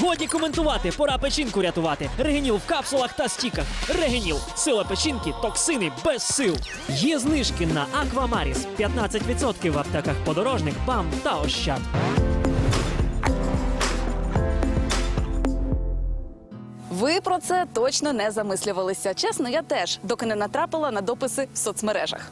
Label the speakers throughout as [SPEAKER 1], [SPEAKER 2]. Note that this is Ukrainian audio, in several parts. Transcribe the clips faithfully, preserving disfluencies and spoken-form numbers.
[SPEAKER 1] Годі коментувати, пора печінку рятувати. Регеніл в капсулах та стіках. Регеніл – сила печінки, токсини без сил. Є знижки на Аквамаріс. п'ятнадцять відсотків в аптеках Подорожник, БАМ та Ощад.
[SPEAKER 2] Ви про це точно не замислювалися. Чесно, я теж, доки не натрапила на дописи в соцмережах.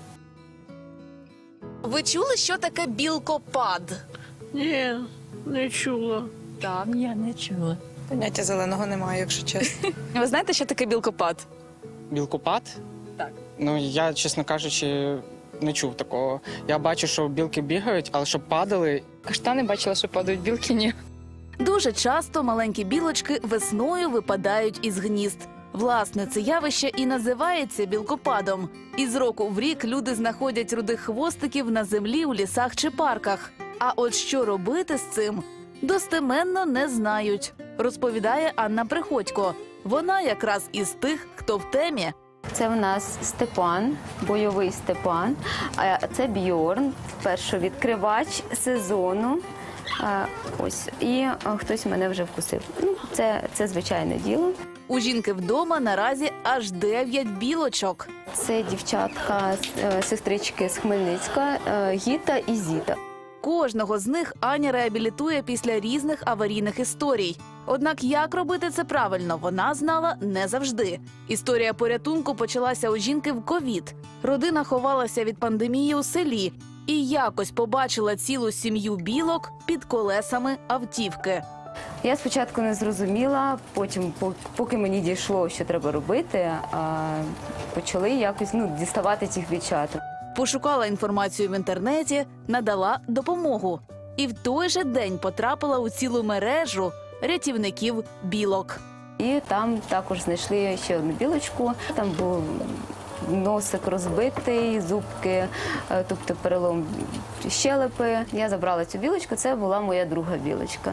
[SPEAKER 2] Ви чули, що таке білкопад?
[SPEAKER 3] Ні, не чула.
[SPEAKER 2] Так.
[SPEAKER 4] Я не чула.
[SPEAKER 5] Поняття зеленого немає, якщо чесно.
[SPEAKER 2] Ви знаєте, що таке білкопад?
[SPEAKER 6] Білкопад?
[SPEAKER 2] Так.
[SPEAKER 6] Ну, я, чесно кажучи, не чув такого. Я бачу, що білки бігають, але щоб падали...
[SPEAKER 5] Каштани бачила, що падають, білки ні.
[SPEAKER 2] Дуже часто маленькі білочки весною випадають із гнізд. Власне, це явище і називається білкопадом. Із року в рік люди знаходять рудих хвостиків на землі, у лісах чи парках. А от що робити з цим, достеменно не знають, розповідає Анна Приходько. Вона якраз із тих, хто в темі.
[SPEAKER 4] Це в нас Степан, бойовий Степан, а це Бьорн, першовідкривач сезону. А, ось, і а, хтось мене вже вкусив. Ну, це, це звичайне діло.
[SPEAKER 2] У жінки вдома наразі аж дев'ять білочок.
[SPEAKER 4] Це дівчатка, е, сестрички з Хмельницька, е, Гіта і Зіта.
[SPEAKER 2] Кожного з них Аня реабілітує після різних аварійних історій. Однак як робити це правильно, вона знала не завжди. Історія порятунку почалася у жінки в ковід. Родина ховалася від пандемії у селі і якось побачила цілу сім'ю білок під колесами автівки.
[SPEAKER 4] Я спочатку не зрозуміла, потім, поки мені дійшло, що треба робити, а, почали якось ну, діставати цих дівчаток.
[SPEAKER 2] Пошукала інформацію в інтернеті, надала допомогу. І в той же день потрапила у цілу мережу рятівників білок.
[SPEAKER 4] І там також знайшли ще одну білочку. Там був носик розбитий, зубки, тобто перелом щелепи. Я забрала цю білочку, це була моя друга білочка.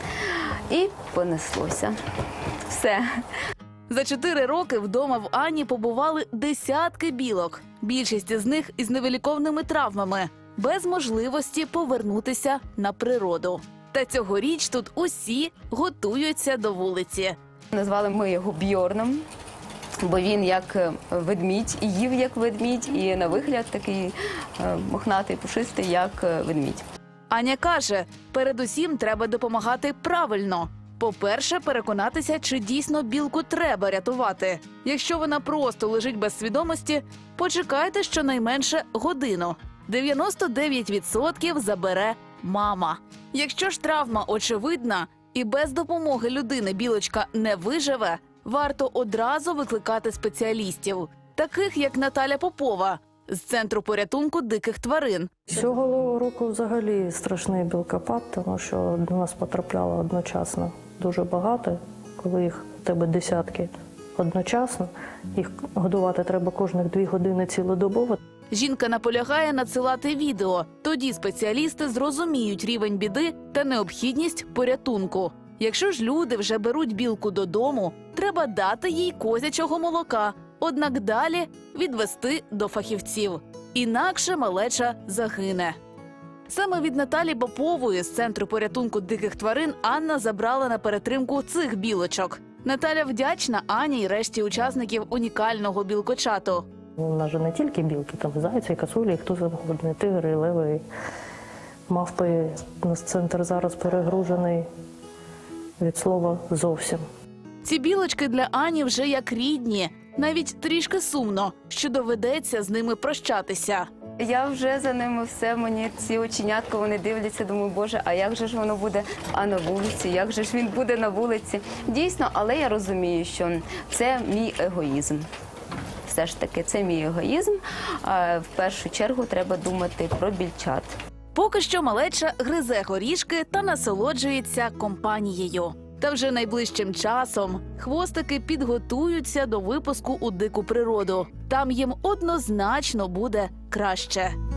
[SPEAKER 4] І понеслося. Все.
[SPEAKER 2] За чотири роки вдома в Ані побували десятки білок. Більшість з них із невиліковними травмами, без можливості повернутися на природу. Та цьогоріч тут усі готуються до вулиці.
[SPEAKER 4] Назвали ми його Бьорном, бо він як ведмідь, і їв як ведмідь, і на вигляд такий мохнатий, пушистий, як ведмідь.
[SPEAKER 2] Аня каже, передусім треба допомагати правильно. По-перше, переконатися, чи дійсно білку треба рятувати. Якщо вона просто лежить без свідомості, почекайте щонайменше годину. дев'яносто дев'ять відсотків забере мама. Якщо ж травма очевидна і без допомоги людини білочка не виживе, варто одразу викликати спеціалістів, таких як Наталя Попова з Центру порятунку диких тварин.
[SPEAKER 7] Цього року взагалі страшний білкопад, тому що до нас потрапляло одночасно дуже багато, коли їх у тебе десятки одночасно, їх годувати треба кожних дві години цілодобово.
[SPEAKER 2] Жінка наполягає надсилати відео. Тоді спеціалісти зрозуміють рівень біди та необхідність порятунку. Якщо ж люди вже беруть білку додому, треба дати їй козячого молока, однак далі відвести до фахівців. Інакше малеча загине. Саме від Наталі Попової з Центру порятунку диких тварин Анна забрала на перетримку цих білочок. Наталя вдячна Ані і решті учасників унікального білкочату.
[SPEAKER 7] У нас же не тільки білки, там зайці, косулі, хто завгодно, тигри, леви, мавпи. У нас центр зараз перегружений від слова зовсім.
[SPEAKER 2] Ці білочки для Ані вже як рідні. Навіть трішки сумно, що доведеться з ними прощатися.
[SPEAKER 4] Я вже за ними все, мені ці оченятка, вони дивляться, думаю, боже, а як же ж воно буде а на вулиці, як же ж він буде на вулиці. Дійсно, але я розумію, що це мій егоїзм. Все ж таки, це мій егоїзм. В першу чергу треба думати про більчат.
[SPEAKER 2] Поки що малеча гризе горішки та насолоджується компанією. Та вже найближчим часом хвостики підготуються до випуску у дику природу. Там їм однозначно буде краще.